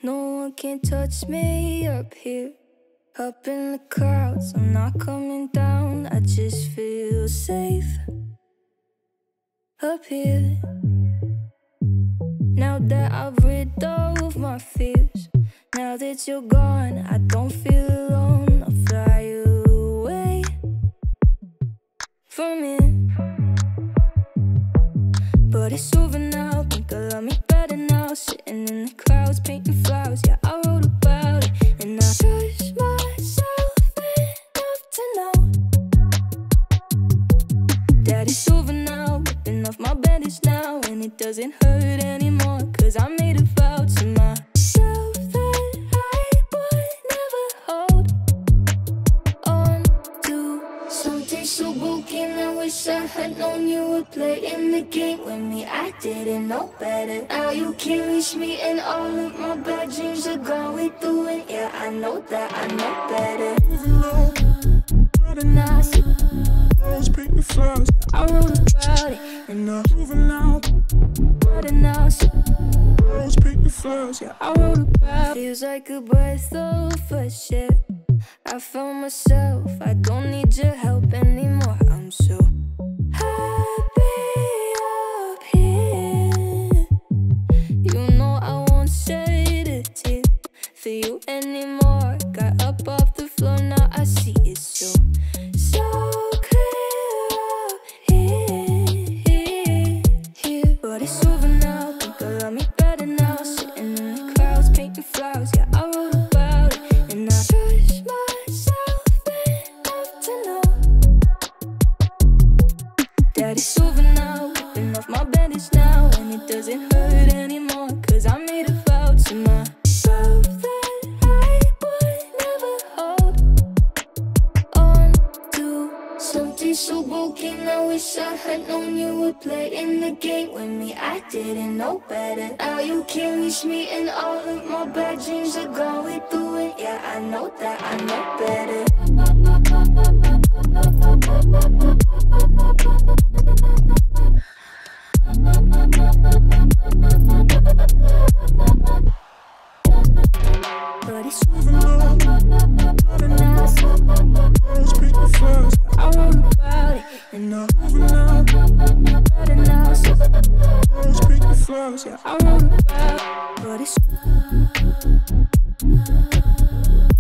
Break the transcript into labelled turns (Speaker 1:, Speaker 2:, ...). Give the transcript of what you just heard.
Speaker 1: No one can touch me up here, up in the clouds. I'm not coming down, I just feel safe up here. Now that I've rid of my fears, now that you're gone, I don't feel alone. I'll fly away from here. But it's over now, think I love me better now. Sitting in the clouds, painting flowers, yeah, I wrote about it. And I trust myself enough to know that it's over now, ripping off my bandage now. And it doesn't hurt anymore, cause I made a vow to myself that I would never hold on to something so broken. I wish I had known you were playing the game with me. I didn't know better. Now you can't reach me, and all of my bad dreams are gone. We do it, yeah, I know that, I know better. And I see rose pink flowers, yeah, I wrote about it. And I'm moving out. And I see rose pink flowers, yeah, I wrote about it. Feels like a breath of fresh air. I found myself, I don't need your help anymore. I'm so happy up here. You know I won't shed a tear for you anymore. Got up off the floor, now I see it so clear up here. But it's over now, think I love me better now. Sitting in the clouds, painting flowers, yeah, I wrote about it. And I trust myself enough to know that it's over now, ripping off my bandage now. And it doesn't hurt anymore, cause I made a vow to myself that I would never hold on to something so broken. I wish I had known you were playing the game with me. I didn't know better. Now you can't reach me, and all of my bad dreams are gone. We do it, yeah, I know that, I know better. But it's over now, and I see rose pink flowers, I wrote about it. And I'm moving out, and I see rose pink flowers, yeah, I wrote about it. But it's